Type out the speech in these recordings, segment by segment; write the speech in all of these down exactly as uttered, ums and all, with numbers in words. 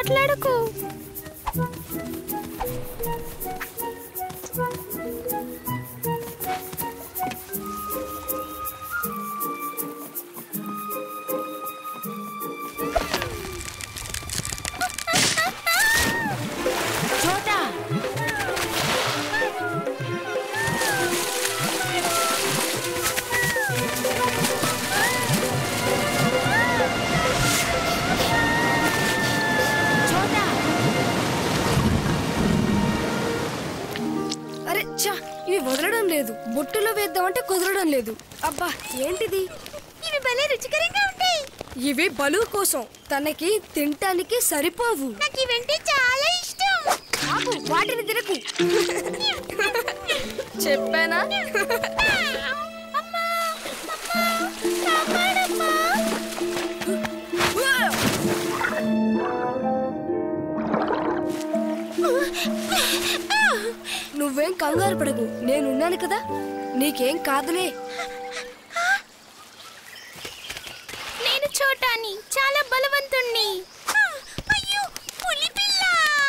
మాట్లాడకు. వదలడం లేదు. బొట్టులో వేద్దామంటే కుదరడం లేదు. అబ్బా ఏంటిది? ఇవి భలే రుచికరంగా ఉంటాయి. ఇవి బలు కోసం, తనకి తినటానికి సరిపోవు. నాకు ఇవంటే చాలా ఇష్టం. ఆపు, వాటిని తినకు. చెప్పానా? నువ్వేం కంగారు పడకు, నేనున్నాను కదా, నీకేం కాదులే. నేను చోటాని, చాలా బలవంతుణ్ణి. అయ్యో, పులిపిల్ల!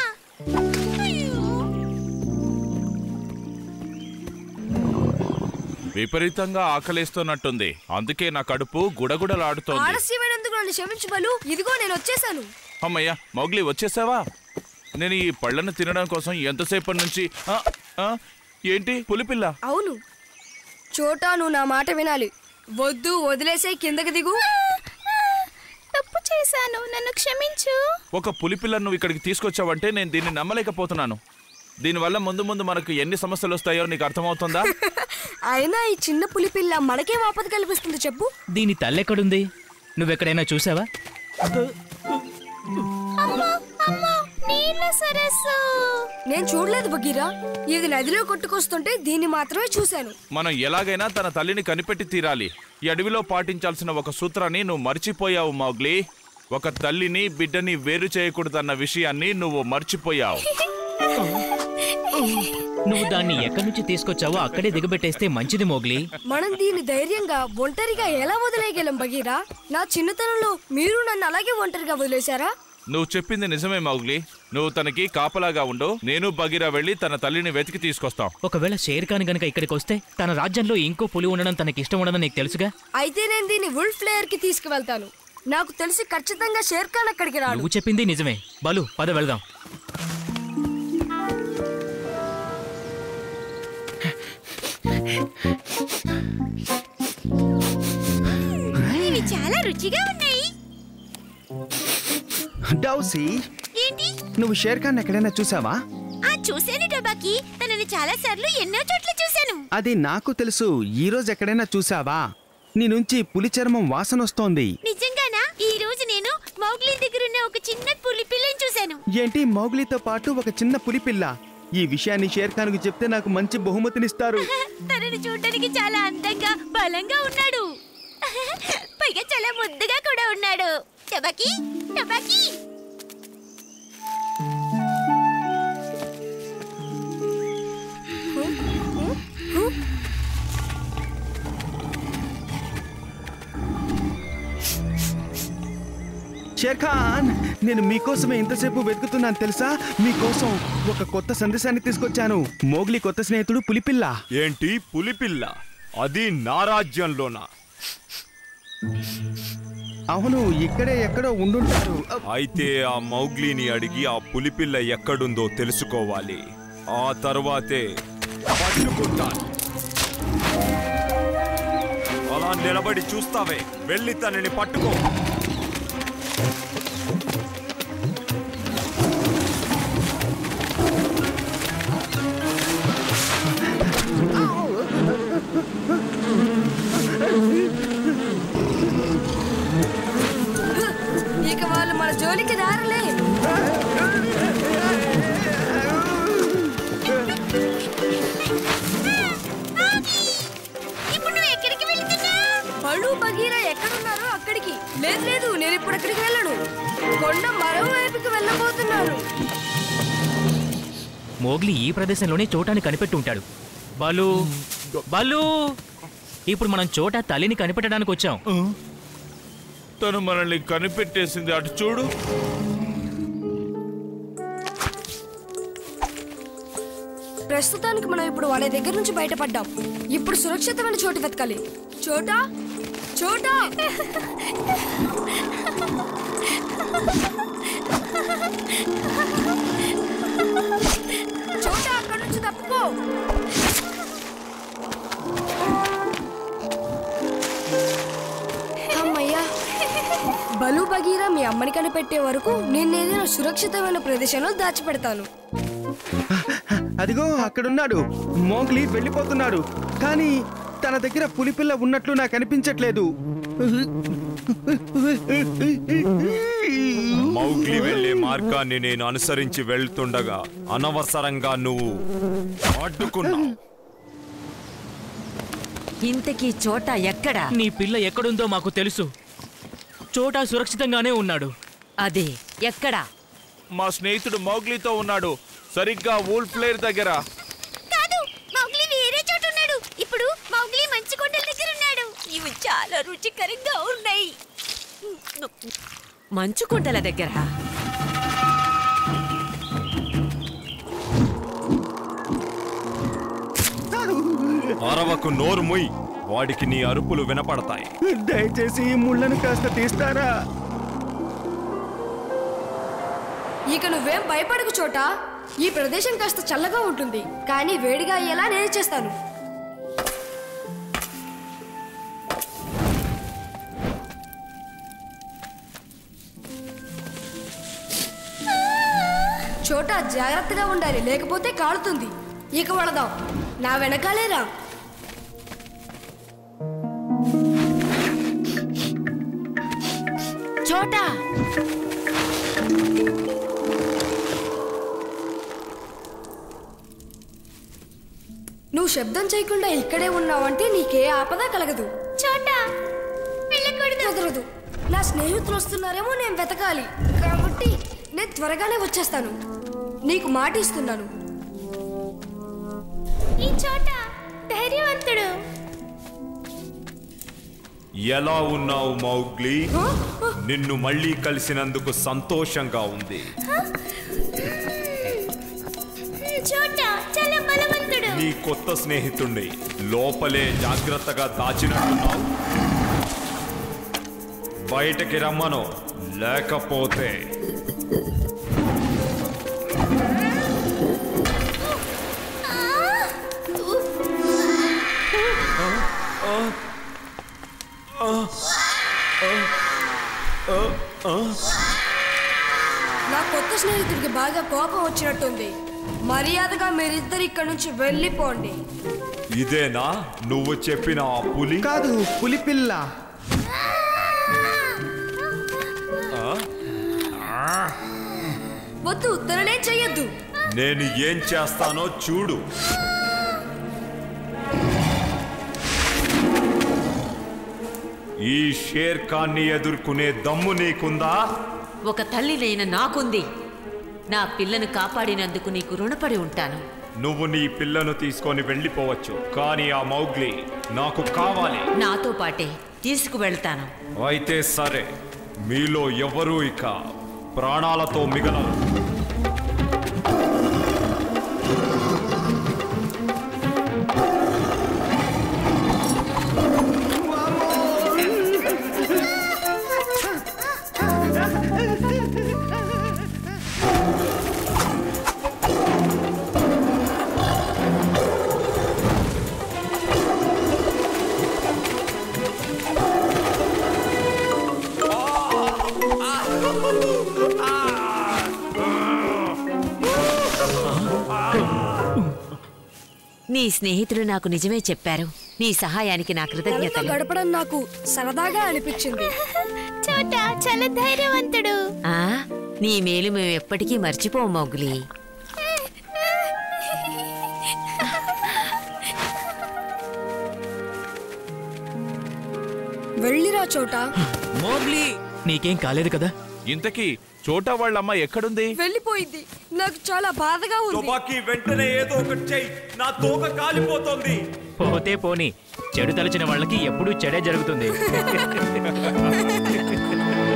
విపరీతంగా ఆకలేస్తున్నట్టుంది, అందుకే నా కడుపు గుడగుడలాడుతోంది. ఆలస్యమైనందుకు నన్ను క్షమించు బలు. ఇదిగో నేను వచ్చేసాను. అమ్మయ్యా, మౌగ్లీ వచ్చేసావా? నేను ఈ పళ్ళను తినడం కోసం ఎంతసేపటి నుంచి. ఏంటి పులిపిల్ల? అవును చోటా, నువ్వు నా మాట వినాలి. వద్దు, వదిలేసే, కిందకి దిగు. తప్పు చేశాను, నన్ను క్షమించు. ఒక పులిపిల్లను నువ్వు ఇక్కడికి తీసుకొచ్చావంటే నేను దీన్ని నమ్మలేకపోతున్నాను. దీనివల్ల ముందు ముందు మనకు ఎన్ని సమస్యలు వస్తాయో నీకు అర్థమవుతుందా? అయినా ఈ చిన్న పులిపిల్ల మనకేం ఆపద కల్పిస్తుంది చెప్పు? దీని తల్లెక్కడుంది? నువ్వెక్కడైనా చూసావా? నేను చూడలేదు బగీరా. ఇది నదిలో కొట్టుకొస్తుంటే దీన్ని మాత్రమే చూశాను. మనం ఎలాగైనా తన తల్లిని కనిపెట్టి తీరాలి. ఈ అడవిలో పాటించాల్సిన ఒక సూత్రాన్ని నువ్వు మర్చిపోయావు మౌగ్లీ. ఒక తల్లిని బిడ్డని వేరు చేయకూడదన్న విషయాన్ని నువ్వు మర్చిపోయావు. నువ్వు దాన్ని ఎక్కడి నుంచి తీసుకొచ్చావో అక్కడే దిగబెట్టేస్తే మంచిది మౌగ్లీ. మనం దీన్ని ధైర్యంగా ఒంటరిగా ఎలా వదిలేయగలం బగీరా? నా చిన్నతనంలో మీరు నన్ను అలాగే ఒంటరిగా వదిలేశారా? నువ్వు చెప్పింది నిజమే మౌగ్లీ. నువ్వు తనకి కాపలాగా ఉండు, నేను బగీరా వెళ్లి తన తల్లిని వెతికి తీసుకొస్తాం. ఒకవేళ షేర్ ఖాన్ గనక ఇక్కడికి వస్తే తన రాజ్యంలో ఇంకో పులి ఉండడం తనకి ఇష్టం ఉండడం నీకు తెలుసుగా. అయితే నేను దీన్ని వుల్ఫ్ లేయర్ కి తీసుకువెళ్తాను. నాకు తెలిసి ఖచ్చితంగా షేర్ ఖాన్ అక్కడికి రాడు. నువ్వు చెప్పింది నిజమే. బలు, పద వెళ్దాం. ఇవి చాలా రుచిగా ఉన్నాయి. డౌసీ, ఏంటి? నువ్వు షేర్ ఖాన్ ఎక్కడైనా చూసావా? ఆ చూశాను టొబాకీ. తనని చాలా సార్లు ఎన్నో చోట్ల చూశాను. అది నాకు తెలుసు. ఈ రోజు ఎక్కడైనా చూసావా? నీ నుంచి పులి చర్మం వాసన వస్తోంది. నిజంగానా? ఈ రోజు నేను మౌగ్లీ దగ్గరున్న ఒక చిన్న పులి పిల్లని చూశాను. ఏంటి, మౌగ్లీతో పాటు ఒక చిన్న పులి పిల్ల? ఈ విషయాన్ని షేర్ ఖాన్ కు చెప్తే నాకు మంచి బహుమతినిస్తారు. తనని చూడడానికి చాలా అందంగా బలంగా ఉన్నాడు. పైగా చాలా ముద్దుగా కూడా ఉన్నాడు. టొబాకీ, టొబాకీ. షేర్ ఖాన్, నేను మీకోసమే ఇంతసేపు వెతుకుతున్నాను తెలుసా? మీకోసం ఒక కొత్త సందేశాన్ని తీసుకొచ్చాను. మౌగ్లీ కొత్త స్నేహితుడు పులిపిల్ల. ఏంటి పులిపిల్ల? అది నా రాజ్యంలోనా? అవును, ఇక్కడే ఎక్కడో ఉండుంటారు. అయితే ఆ మౌగ్లీని అడిగి ఆ పులిపిల్ల ఎక్కడుందో తెలుసుకోవాలి. ఆ తర్వాతే పట్టుకుంటాను. అలా నిలబడి చూస్తావే, వెళ్ళి తనని పట్టుకో. ఇక వాళ్ళు మన జోలికి రారులే. ఇప్పుడు నువ్వు ఎక్కడికి వెళ్తున్నావు? బలు, బగీరా ఎక్కడున్నారో అక్కడికి. లేదు లేదు, నేను ఇప్పుడు అక్కడికి వెళ్ళను. కొండ మరోవైపుకి వెళ్ళబోతున్నాను. మోగ్లీ ఈ ప్రదేశంలోనే చోటాని కనిపెట్టి ఉంటాడు. బలు, బలు, ఇప్పుడు మనం చోటా తల్లిని కనిపెట్టడానికి వచ్చాం. తను మనల్ని కనిపెట్టేసింది, అటు చూడు. ప్రస్తుతానికి మనం ఇప్పుడు వాళ్ళ దగ్గర నుంచి బయటపడ్డాం. ఇప్పుడు సురక్షితమైన చోటు వెతకాలి. చోటా చోటా చోటా అక్కడి నుంచి తప్పుకో. అమ్మయ్యా, బలు బగీరా మీ అమ్మని కనిపెట్టే వరకు నేను ఏదైనా సురక్షితమైన ప్రదేశంలో దాచిపెడతాను. అదిగో అక్కడున్నాడు. మోగ్లీ వెళ్ళిపోతున్నాడు, కానీ తన దగ్గర పులిపిల్ల ఉన్నట్లు నాకు అనిపించట్లేదు. మౌగ్లీ వెళ్లే మార్గాన్ని నేను అనుసరించి వెళ్తుండగా అనవసరంగా నువ్వు అడ్డుకున్నావు. ఇంతకీ చోటా ఎక్కడా? నీ పిల్ల ఎక్కడుందో మాకు తెలుసు. చోటా సురక్షితంగానే ఉన్నాడు. అదే ఎక్కడా? మా స్నేహితుడు మౌగ్లీతో ఉన్నాడు, సరిగ్గా వూల్ ప్లేయర్ దగ్గర. కాదు, మౌగ్లీ వేరే చోట ఉన్నాడు. ఇప్పుడు మౌగ్లీ మంచు కొండల దగ్గర ఉన్నాడు. ఇవి చాలా రుచికరంగా ఉన్నాయి. మంచు కొండల దగ్గర? అరవకు, నోరు ముయ్. వాడికి నీ అరుపులు వినపడతాయి. దయచేసి ఈ ముళ్ళను కాస్త తీస్తారా? ఇక నువ్వేం భయపడకు చోటా. ఈ ప్రదేశం కాస్త చల్లగా ఉంటుంది, కానీ వేడిగా అయ్యేలా నేను చేస్తాను. చోటా జాగ్రత్తగా ఉండాలి, లేకపోతే కాలుతుంది. ఇక వడదాం, నా వెనకాలేరా. చోటా నువ్వు శబ్దం చేయకుండా ఇక్కడే ఉన్నావంటే నీకే ఆపద కలగదు. చోటా వెళ్ళకూడదు. కుదరదు. నా స్నేహితులు వస్తున్నారేమో నేను వెతకాలి, కాబట్టి నేను త్వరగానే వచ్చేస్తాను. నీకు మాట ఇస్తున్నాను. ఈ చోటా ధైర్యవంతుడు. ఎలా ఉన్నావు మౌగ్లీ? నిన్ను మళ్ళీ కలిసినందుకు సంతోషంగా ఉంది. చోటా చాలా బలవంతుడు. నీ కొత్త స్నేహితుణ్ణి లోపలే జాగ్రత్తగా దాచినట్టున్నావు. బయటకి రమ్మను, లేకపోతే నా కొత్త స్నేహితుడికి బాగా కోపం వచ్చినట్టుంది. మర్యాదగా మీరిద్దరు ఇక్కడి నుంచి వెళ్ళిపోండి. ఇదేనా నువ్వు చెప్పిన ఆ పులి? కాదు, పులిపిల్ల. వద్దు, తననే చెయ్యొద్దు. నేను ఏం చేస్తానో చూడు. ఈ షేర్ ఖాన్ని ఎదుర్కొనే దమ్ము నీకుందా? ఒక తల్లినైన నాకుంది. నా పిల్లను కాపాడినందుకు నీకు రుణపడి ఉంటాను. నువ్వు నీ పిల్లను తీసుకొని వెళ్ళిపోవచ్చు, కానీ ఆ మౌగ్లీ నాకు కావాలి. నాతో పాటే తీసుకువెళ్తాను. అయితే సరే, మీలో ఎవరూ ఇక ప్రాణాలతో మిగలరు. నీ స్నేహితులు నాకు నిజమే చెప్పారు. నీ సహాయానికి నా తనతో కృతజ్ఞతలు. గడపడం నాకు సరదాగా అనిపించింది. చోటా చాలా ధైర్యవంతుడు. ఆ నీ మేలు మేము ఎప్పటికీ మర్చిపోం మౌగ్లీ. వెళ్ళిరా చోటా. మోగ్లీ, నీకేం కాలేదు కదా? ఇంతకీ చోటా వాళ్ళమ్మ ఎక్కడుంది? వెళ్ళిపోయింది. నాకు చాలా బాధగా ఉంది. తుపాకీ వెంటనే ఏదో ఒకటి చెయ్యి, నా తోక కాలిపోతుంది. పోతే పోని, చెడు తలచిన వాళ్ళకి ఎప్పుడూ చెడే జరుగుతుంది.